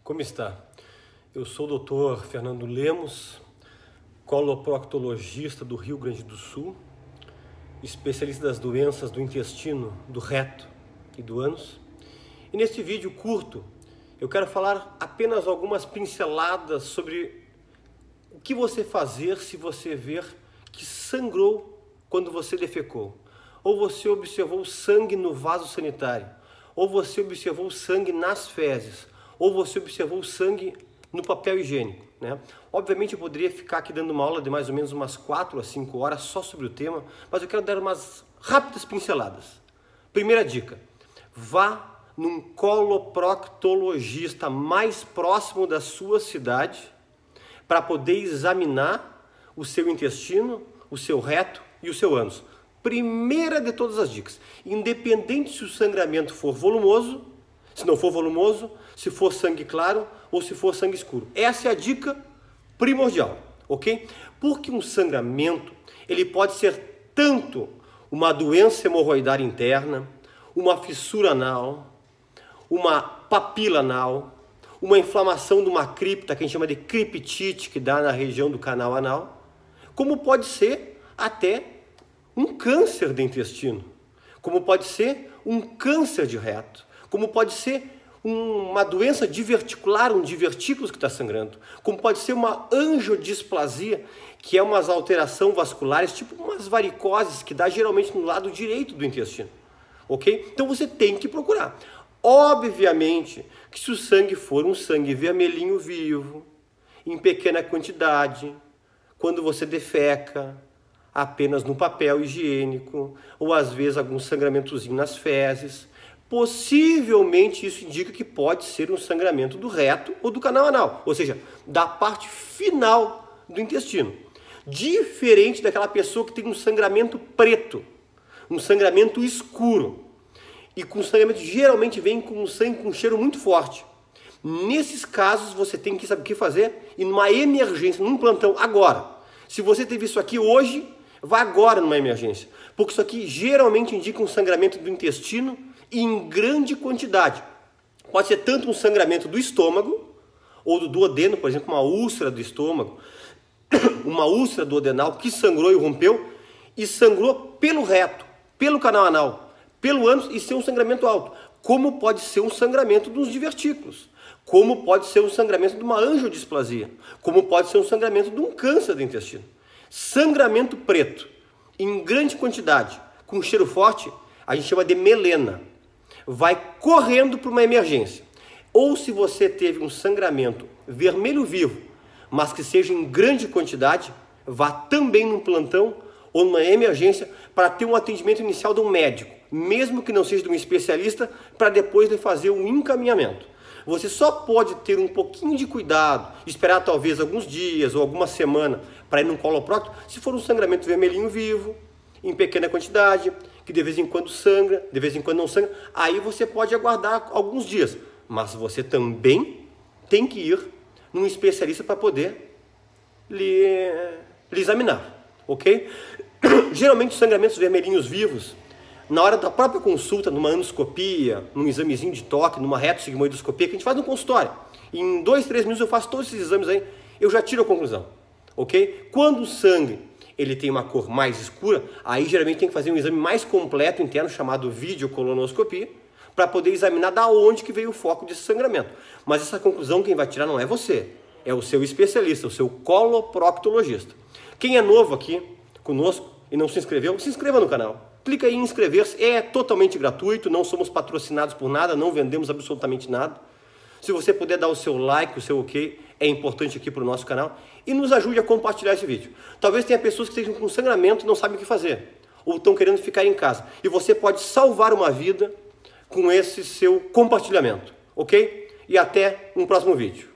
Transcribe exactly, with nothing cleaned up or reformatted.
Como está? Eu sou o doutor Fernando Lemos, coloproctologista do Rio Grande do Sul, especialista das doenças do intestino, do reto e do ânus. E neste vídeo curto, eu quero falar apenas algumas pinceladas sobre o que você fazer se você ver que sangrou quando você defecou, ou você observou sangue no vaso sanitário, ou você observou sangue nas fezes, ou você observou sangue no papel higiênico, né? Obviamente eu poderia ficar aqui dando uma aula de mais ou menos umas quatro a cinco horas só sobre o tema, mas eu quero dar umas rápidas pinceladas. Primeira dica: vá num coloproctologista mais próximo da sua cidade para poder examinar o seu intestino, o seu reto e o seu ânus. Primeira de todas as dicas: independente se o sangramento for volumoso, se não for volumoso, se for sangue claro ou se for sangue escuro. Essa é a dica primordial, ok? Porque um sangramento, ele pode ser tanto uma doença hemorroidária interna, uma fissura anal, uma papila anal, uma inflamação de uma cripta, que a gente chama de criptite, que dá na região do canal anal, como pode ser até um câncer de intestino, como pode ser um câncer de reto, como pode ser uma doença diverticular, um divertículos que está sangrando, como pode ser uma angiodisplasia, que é umas alterações vasculares, tipo umas varicoses, que dá geralmente no lado direito do intestino, ok? Então você tem que procurar. Obviamente que se o sangue for um sangue vermelhinho vivo, em pequena quantidade, quando você defeca, apenas no papel higiênico, ou às vezes algum sangramentozinho nas fezes, possivelmente isso indica que pode ser um sangramento do reto ou do canal anal, ou seja, da parte final do intestino. Diferente daquela pessoa que tem um sangramento preto, um sangramento escuro, e com sangramento geralmente vem com um sangue com um cheiro muito forte. Nesses casos você tem que saber o que fazer e numa emergência, num plantão, agora. Se você teve isso aqui hoje, vá agora numa emergência, porque isso aqui geralmente indica um sangramento do intestino em grande quantidade. Pode ser tanto um sangramento do estômago, ou do duodeno, por exemplo, uma úlcera do estômago, uma úlcera duodenal que sangrou e rompeu, e sangrou pelo reto, pelo canal anal, pelo ânus e ser um sangramento alto. Como pode ser um sangramento dos divertículos, como pode ser um sangramento de uma angiodisplasia, como pode ser um sangramento de um câncer do intestino. Sangramento preto, em grande quantidade, com cheiro forte, a gente chama de melena. Vai correndo para uma emergência. Ou se você teve um sangramento vermelho vivo, mas que seja em grande quantidade, vá também num plantão ou numa emergência para ter um atendimento inicial de um médico, mesmo que não seja de um especialista, para depois de fazer um encaminhamento. Você só pode ter um pouquinho de cuidado, esperar talvez alguns dias ou alguma semana para ir num coloprocto, se for um sangramento vermelhinho vivo, em pequena quantidade, que de vez em quando sangra, de vez em quando não sangra, aí você pode aguardar alguns dias, mas você também tem que ir num especialista para poder lhe, lhe examinar, ok? Geralmente os sangramentos vermelhinhos vivos, na hora da própria consulta, numa anoscopia, num examezinho de toque, numa retossigmoidoscopia, que a gente faz no consultório, em dois, três minutos eu faço todos esses exames aí, eu já tiro a conclusão, ok? Quando o sangue ele tem uma cor mais escura, aí geralmente tem que fazer um exame mais completo interno, chamado videocolonoscopia, para poder examinar da onde que veio o foco desse sangramento. Mas essa conclusão quem vai tirar não é você, é o seu especialista, o seu coloproctologista. Quem é novo aqui conosco e não se inscreveu, se inscreva no canal. Clica aí em inscrever-se, é totalmente gratuito, não somos patrocinados por nada, não vendemos absolutamente nada. Se você puder dar o seu like, o seu ok, é importante aqui para o nosso canal. E nos ajude a compartilhar esse vídeo. Talvez tenha pessoas que estejam com sangramento e não sabem o que fazer, ou estão querendo ficar em casa. E você pode salvar uma vida com esse seu compartilhamento, ok? E até um próximo vídeo.